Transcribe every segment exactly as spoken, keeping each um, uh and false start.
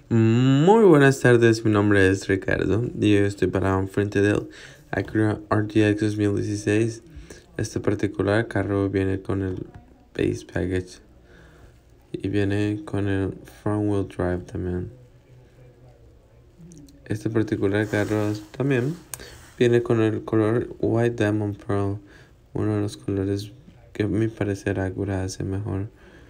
Muy buenas tardes, mi nombre es Ricardo y yo estoy parado frente del Acura R T X dos mil dieciséis. Este particular carro viene con el Base Package y viene con el Front Wheel Drive también. Este particular carro también viene con el color White Diamond Pearl, uno de los colores que a mi parecer Acura hace mejor.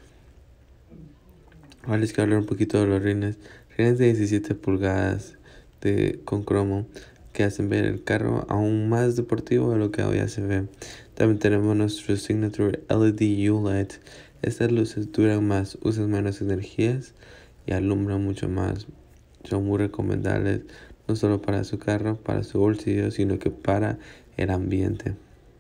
Ahora les quiero hablar un poquito de los rines. Rines de diecisiete pulgadas de, con cromo que hacen ver el carro aún más deportivo de lo que hoy ya se ve. También tenemos nuestro Signature L E D U L E D. Estas luces duran más, usan menos energías y alumbran mucho más. Son muy recomendables no solo para su carro, para su bolsillo, sino que para el ambiente.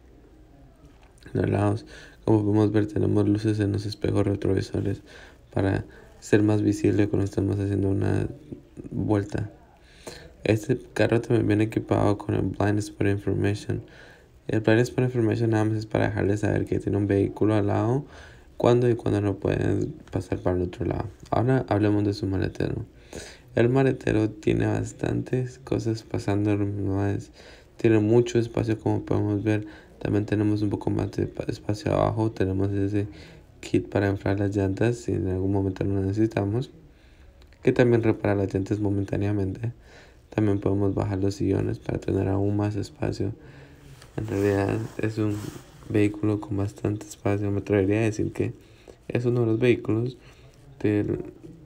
En los lados, como podemos ver, tenemos luces en los espejos retrovisores para ser más visible cuando estamos haciendo una vuelta. Este carro también viene equipado con el Blind Spot Information. El Blind Spot Information nada más es para dejarles saber que tiene un vehículo al lado, cuando y cuando no pueden pasar para el otro lado. Ahora hablemos de su maletero. El maletero tiene bastantes cosas pasando a la misma vez. Tiene mucho espacio, como podemos ver. También tenemos un poco más de espacio abajo. Tenemos ese kit para inflar las llantas si en algún momento lo necesitamos, que también repara las llantas momentáneamente. También podemos bajar los sillones para tener aún más espacio. En realidad es un vehículo con bastante espacio. Me atrevería a decir que es uno de los vehículos del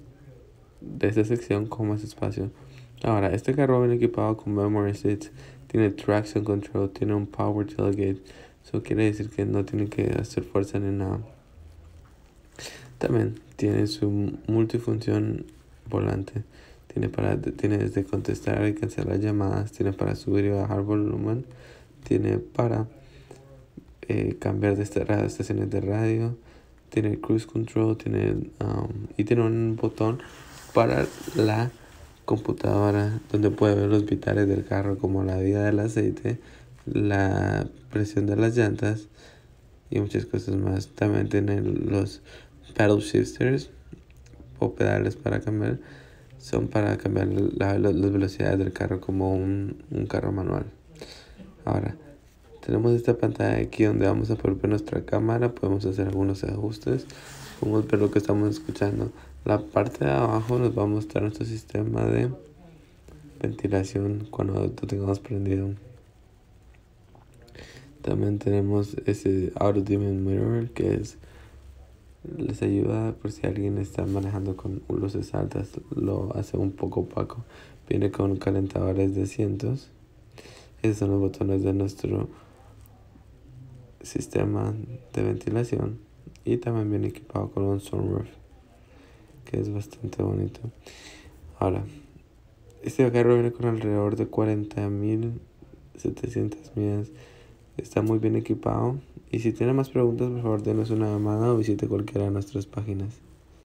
de esta sección con más espacio. Ahora, este carro viene equipado con memory seats, tiene traction control, tiene un power tailgate. Eso quiere decir que no tiene que hacer fuerza ni nada. También tiene su multifunción volante. Tiene para tiene desde contestar y cancelar llamadas, tiene para subir y bajar volumen, tiene para eh, cambiar de estaciones de radio, tiene cruise control, tiene um, y tiene un botón para la computadora donde puede ver los vitales del carro, como la vida del aceite, la presión de las llantas y muchas cosas más. También tiene los paddle shifters o pedales para cambiar, son para cambiar la, la, las velocidades del carro como un, un carro manual. Ahora tenemos esta pantalla aquí donde vamos a poder ver nuestra cámara, podemos hacer algunos ajustes, podemos ver lo que estamos escuchando. La parte de abajo nos va a mostrar nuestro sistema de ventilación cuando lo tengamos prendido. También tenemos ese auto dimming mirror que es les ayuda por si alguien está manejando con luces altas, lo hace un poco opaco. Viene con calentadores de asientos. Esos son los botones de nuestro sistema de ventilación, y también viene equipado con un sunroof que es bastante bonito. Ahora, este carro viene con alrededor de cuarenta mil setecientas millas. Está muy bien equipado. Y si tiene más preguntas, por favor denos una llamada o visite cualquiera de nuestras páginas.